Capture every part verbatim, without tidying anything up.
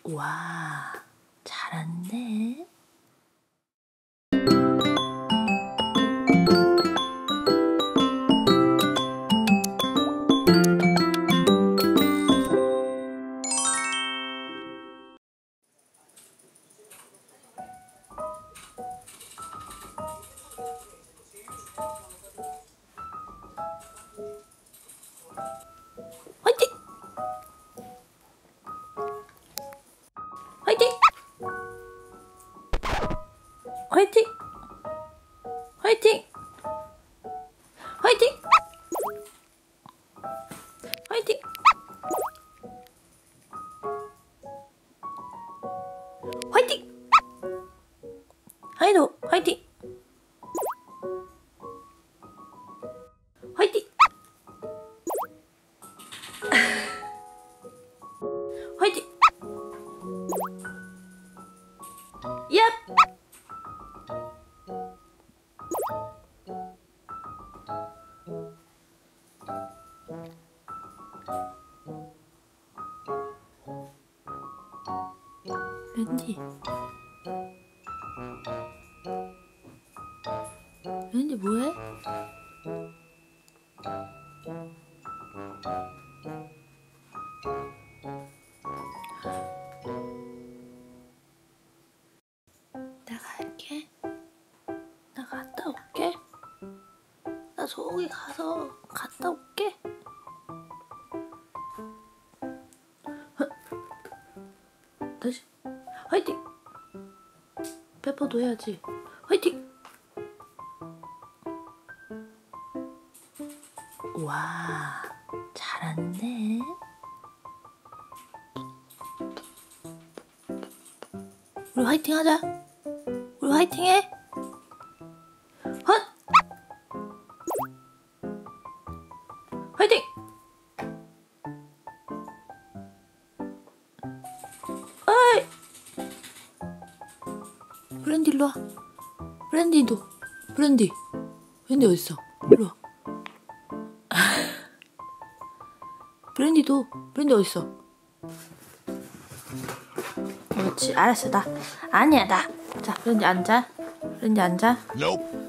와, 잘하는데? 화이팅! 화이팅! 화이팅! 화이팅! 화이팅! 화이팅! 화이팅! 하이도 화이팅! 화이팅! 화이팅! 얍! 랜디 랜디 뭐해? 나 갈게. 나 갔다 올게. 나 저기 가서 갔다 올게. 다시 화이팅! 페퍼도 해야지. 화이팅! 와, 잘하는데? 우리 화이팅 하자. 우리 화이팅 해. 헛! 화이팅! 어이! 브랜디 일로와. 브랜디도. 브랜디. 브랜디 어딨어? 일로와. 브랜디도. 브랜디 어딨어? 그렇지. 알았어. 나. 아니야 나. 자 브랜디 앉아. 브랜디 앉아. Nope.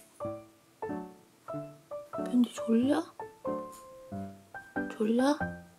브랜디 졸려? 졸려?